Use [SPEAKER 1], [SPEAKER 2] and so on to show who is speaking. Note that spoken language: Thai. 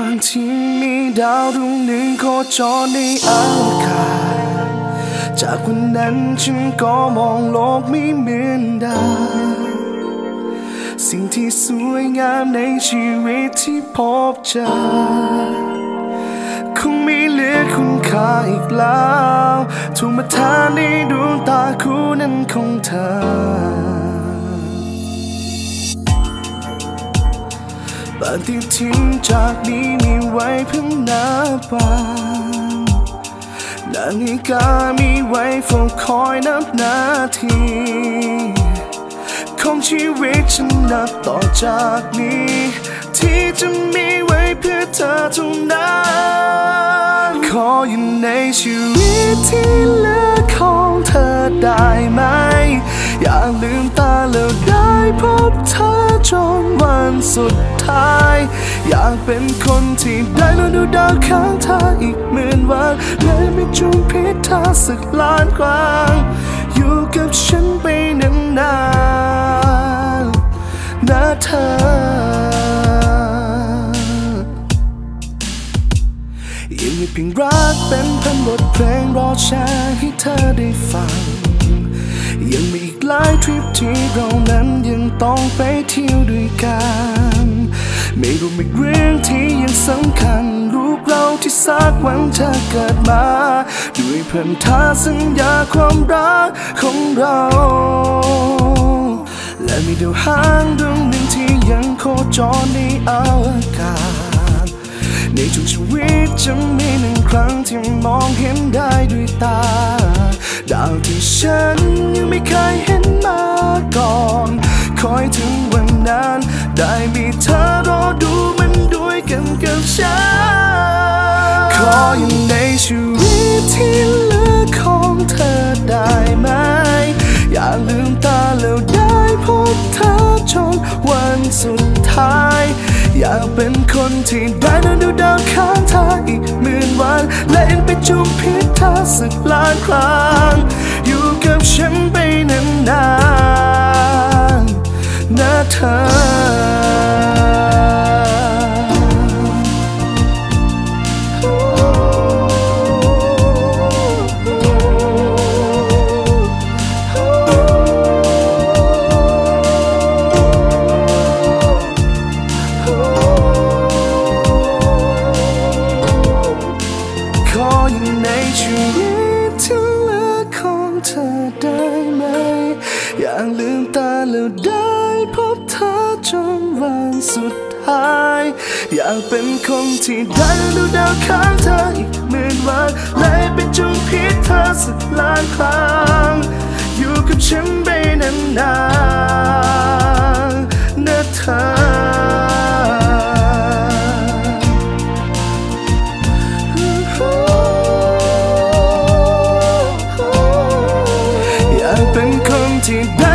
[SPEAKER 1] างที่มีดาวดวงหนึ่งโคจรในอากาศจากวันนั้นฉันก็มองโลกไม่เหมือนเดิมสิ่งที่สวยงามในชีวิตที่พบเจอคงไม่เหลือคุณค่าอีกแล้วถูกมาทานในดวงตาคู่นั้นของเธอปฏิทินจากนี้มีไว้เพื่อนับวันนาฬิกามีไว้เฝ้าคอยนับนาทีของชีวิตฉันนับต่อจากนี้ที่จะมีไว้เพื่อเธอเท่านั้นขออยู่ในชีวิตที่เหลือของเธอได้ไหมอย่าลืมตาแล้วได้พบเธอจนวันสุดท้ายอยากเป็นคนที่ได้แล้วดูดาวข้างเธออีก10,000 วันเลยไม่จูงพิษเธอสักล้านครั้งอยู่กับฉันไปนานๆนะเธอยังมีเพียงรักเป็นพันบทเพลงรอแชร์ให้เธอได้ฟังยังมีอีกหลายทริปที่เรานั้นยังต้องไปเที่ยวด้วยกันไม่รวมอีกเรื่องที่ยังสำคัญรูปเราที่สักวันเธอเกิดมาด้วยพันธสัญญาความรักของเราและมีดาวหางดวงหนึ่งที่ยังโคจรในอวกาศในช่วงชีวิตจะมี1 ครั้งที่มองเห็นได้ด้วยตาดาวที่ฉันยังไม่เคยเห็นมาก่อนคอยถึงวันนั้นได้มีเธอรอดูมันด้วยกันกับฉันขออยู่ในชีวิตที่เหลือของเธอได้ไหมอย่าลืมตาแล้วได้พบเธอจนวันสุดท้ายอยากเป็นคนที่ได้นอนดูดาวข้างเธออีก10,000 วันและเอ็นไปจุ่มพิษเธอสักล้านครั้งอยู่กับฉันไปนานๆนะเธอในชีวิตที่เหลือของเธอได้ไหมอย่าลืมตาแล้วได้พบเธอจนวันสุดท้ายอยากเป็นคนที่ได้ดูดาวข้างเธออีก10,000 วันและเป็นจุงพิษเธอสักล้านครั้งอยู่กับฉันไปนานๆนะเธอเป็นคนที่